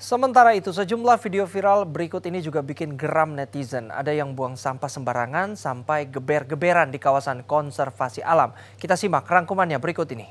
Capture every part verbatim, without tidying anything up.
Sementara itu, sejumlah video viral berikut ini juga bikin geram netizen. Ada yang buang sampah sembarangan sampai geber-geberan di kawasan konservasi alam. Kita simak rangkumannya berikut ini.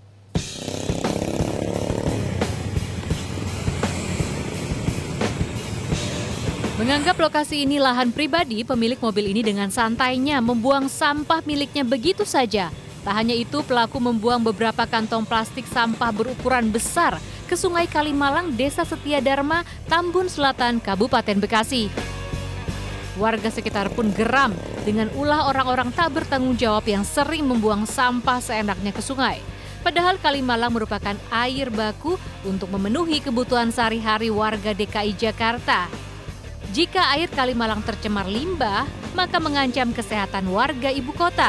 Menganggap lokasi ini lahan pribadi, pemilik mobil ini dengan santainya membuang sampah miliknya begitu saja. Tak hanya itu, pelaku membuang beberapa kantong plastik sampah berukuran besar ke Sungai Kalimalang, Desa Setia Dharma, Tambun Selatan, Kabupaten Bekasi. Warga sekitar pun geram dengan ulah orang-orang tak bertanggung jawab yang sering membuang sampah seenaknya ke sungai. Padahal Kalimalang merupakan air baku untuk memenuhi kebutuhan sehari-hari warga D K I Jakarta. Jika air Kalimalang tercemar limbah, maka mengancam kesehatan warga ibu kota.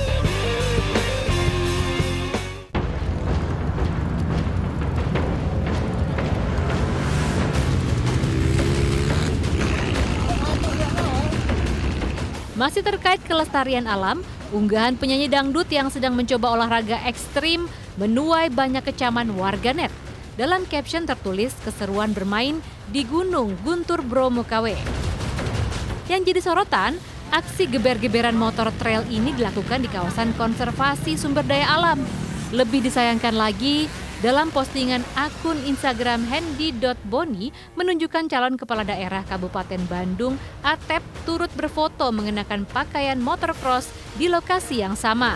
Masih terkait kelestarian alam, unggahan penyanyi dangdut yang sedang mencoba olahraga ekstrim menuai banyak kecaman warganet. Dalam caption tertulis keseruan bermain di Gunung Guntur Bromo K W. Yang jadi sorotan, aksi geber-geberan motor trail ini dilakukan di kawasan konservasi sumber daya alam. Lebih disayangkan lagi, dalam postingan akun Instagram hendy dot boni menunjukkan calon kepala daerah Kabupaten Bandung, Atep, turut berfoto mengenakan pakaian motocross di lokasi yang sama.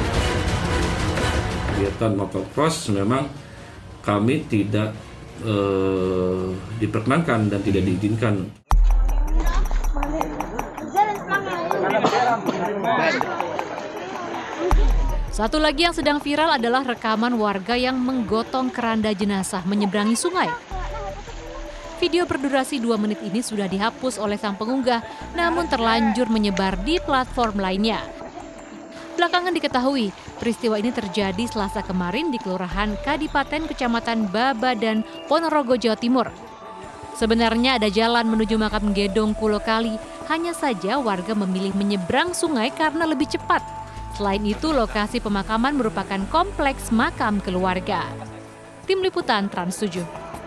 Kegiatan motocross memang kami tidak eh, diperkenankan dan tidak diizinkan. Satu lagi yang sedang viral adalah rekaman warga yang menggotong keranda jenazah menyeberangi sungai. Video berdurasi dua menit ini sudah dihapus oleh sang pengunggah, namun terlanjur menyebar di platform lainnya. Belakangan diketahui, peristiwa ini terjadi Selasa kemarin di Kelurahan Kadipaten, Kecamatan Babadan, Ponorogo, Jawa Timur. Sebenarnya ada jalan menuju makam Gedong Kulo Kali, hanya saja warga memilih menyeberang sungai karena lebih cepat. Selain itu, lokasi pemakaman merupakan kompleks makam keluarga. Tim Liputan Trans tujuh.